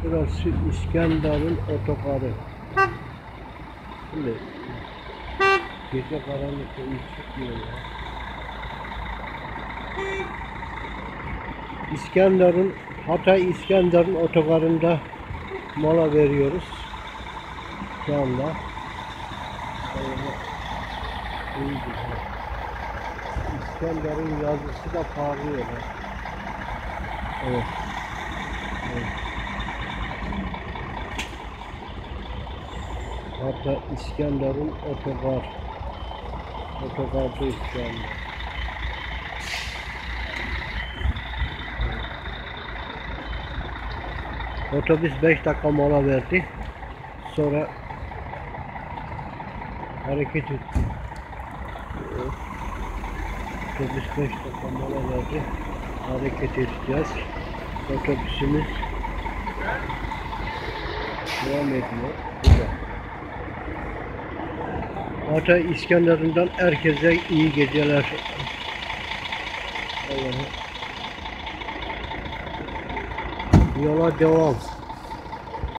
Burası İskenderun otogarı. Şimdi gece karanlıkta hiç çıkmıyor ya. Hatay İskenderun otogarında mola veriyoruz şu anda. İskenderun yazısı da parlıyor. Evet. Evet. Hatta İskenderun otogardayız şu anda. Otobüs 5 dakika mola verdi. Sonra hareket etti. Otobüs 5 dakika mola verdi. Hareket edeceğiz. Otobüsümüz devam ediyor. Burada. Hatay İskenderun'dan herkese iyi geceler. Allah'ım. Yola devam.